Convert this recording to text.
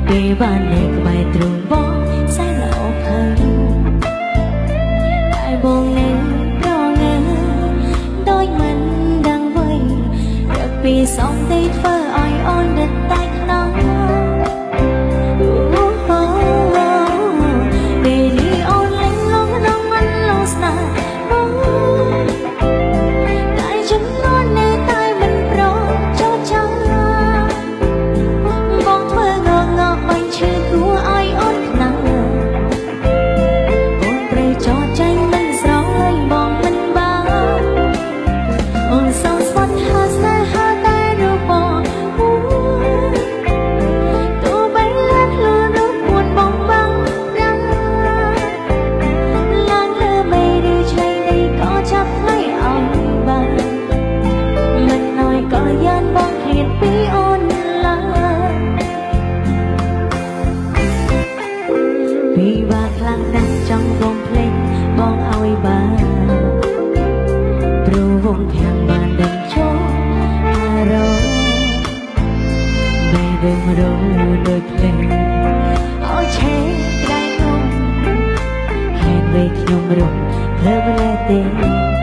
ពេលបាននៅក្បែរទ្រូងបងសែនល្អភ័យតែបងនៅប្រងើដូចមិនដឹងអ្វីរកពីសំដីធ្វើឲ្យអូនដិតតែខ្នងពេលនេះអូនលេងលងក្នុងមិនលងស្នេហ៍បងតែចំណន់នៅតែមិនប្រចូលចាំបងធ្វើងងក់បាញ់ឈឺគួរឲ្យអូនខ្លាំងអូនត្រូវចោលចាញ់មិនស្រឡាញ់បងមិនបានអូនសងស្វត់ហាស្នេហាតែរូបបងទោះបីលាក់ខ្លួនរូបពួនបងបាំងប្រាំឡើងលើមេឬឆ្លេងនេះក៏ចាប់ផ្នែកឲ្យបានមិនน้อยក៏យ៉ាងបងឃ្លានពីអូនឡើយពីว่าខ្លាំងណាស់ចង់បងភ្លេចបងឲ្យបានព្រោះវងខាងបានដឹងចូលអារម្មណ៍បែបរំរងដូចភ្លេចឲ្យឆេះដៃខ្ញុំហេតុពេលខ្ញុំរំភើបលែទេ